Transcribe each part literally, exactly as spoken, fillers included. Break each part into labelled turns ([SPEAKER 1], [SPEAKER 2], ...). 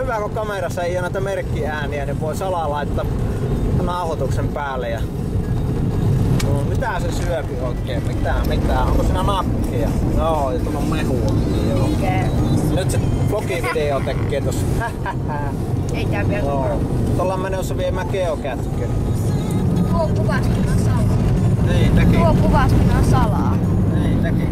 [SPEAKER 1] hyvä, kun kamerassa ei ole näitä merkkiääniä, niin voi salaa laittaa nauhoituksen päälle. Ja... No, mitä se syöpi oikein? Mitä? Mitä? Onko siinä nakkia? Joo, ja tuolla on mehua. Joo. Nyt se vlogivideo tekee tossa.
[SPEAKER 2] Ei tää vielä.
[SPEAKER 1] Joo. Tuolla on menossa viemään geokätkö.
[SPEAKER 2] Tuo kuvas minua salaa.
[SPEAKER 1] Niin, teki.
[SPEAKER 2] Tuo kuvas minua salaa.
[SPEAKER 1] Niin, teki.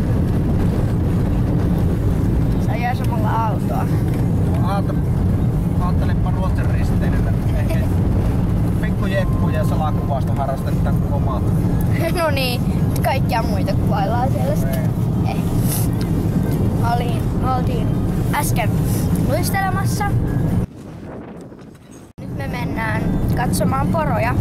[SPEAKER 2] Se ajaa samalla autoa.
[SPEAKER 1] Aata, aattelinpa Ruotsin risteilyllä. Ehkä pikku jeppu ja salakuvasta harrastetaan omat.
[SPEAKER 2] No niin, kaikkia muita kuvaillaan siellä. Eh. Olin, oltiin äsken luistelemassa. Nyt me mennään katsomaan poroja.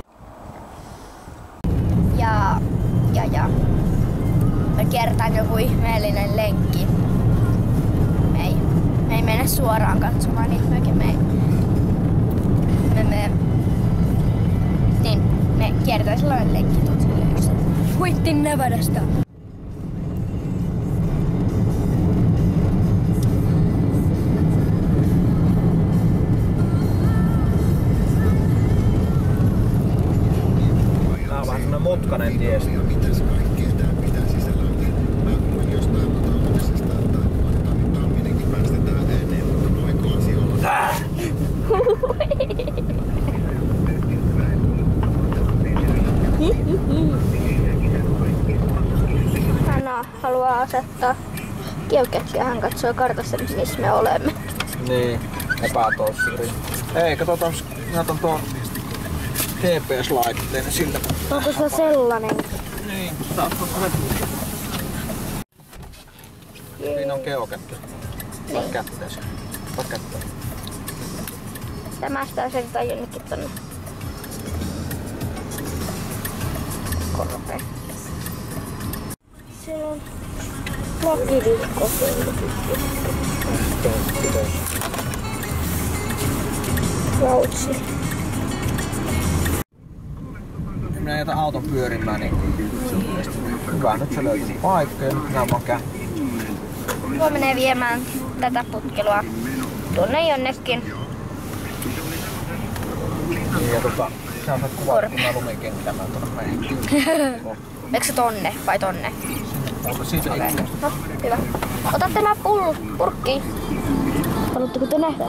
[SPEAKER 2] Ja, ja, ja. Me kiertään joku ihmeellinen lenkki. Me ei, me ei mene suoraan katsomaan niitä mökin. Me, me, me, niin, me kiertään sellainen lenkki tuolta Huittin Nevadasta.
[SPEAKER 1] Tää on vähän semmonen mutkanen tie.
[SPEAKER 2] Hän haluaa asettaa geokätköä, hän katsoo kartassa, missä me olemme.
[SPEAKER 1] Niin, epätossuri. Ei, katsotaan, näytän tuon G P S-laitteen sillä.
[SPEAKER 2] Onko se sellainen?
[SPEAKER 1] Niin, taas on asetus. Siinä on geokätkö. Ota kätteesi. Ota kätteesi.
[SPEAKER 2] Tämä sitä asetetaan jonnekin tonne korpeen. Siellä on logiviikko. Lautsi.
[SPEAKER 1] Minä jätän auton pyörimään, niin hyvä, nyt se löytyy paikka ja nyt minä vaan käyn.
[SPEAKER 2] Tuo menee viemään tätä putkelua tuonne jonnekin.
[SPEAKER 1] Ja tota, sä saat kuvata, kun mä lumikenttämään tuonne meidän.
[SPEAKER 2] Eikö se tonne vai tonne?
[SPEAKER 1] Ota siitä
[SPEAKER 2] Okay.
[SPEAKER 1] ikkunasta.
[SPEAKER 2] No, hyvä. Ota tämä pull, purkki. Haluatteko te nähdä?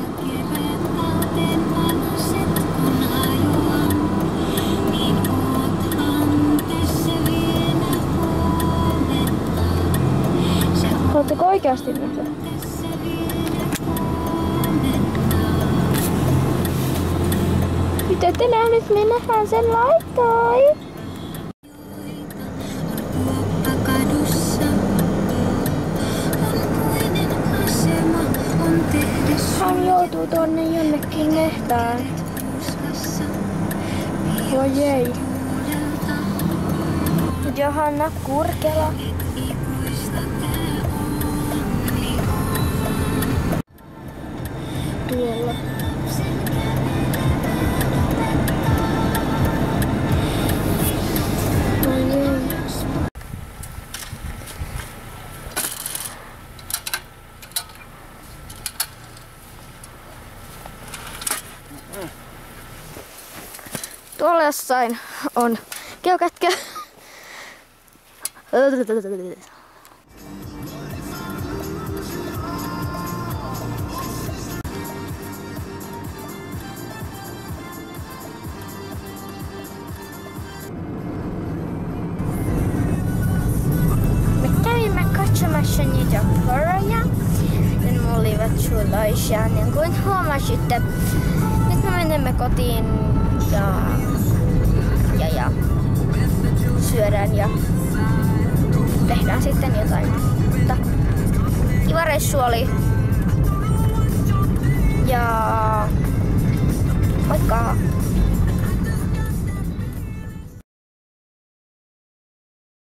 [SPEAKER 2] Haluatteko oikeasti nähdä? Mitä te nähnyt? Me nähdään sen laitoi. Hän joutuu tonne jonnekin mehtään. Voi ei. Johanna Kurkela. Tuolla. Voi ei. Tuolla jossain on geokätkö. Me kävimme katsomassa niitä poroja. Ne olivat suloisia, niin kuin huomasitte. Nyt me menemme kotiin ja, ja, ja syödään ja tehdään sitten jotain. Mutta kiva reissu oli. Ja moikka!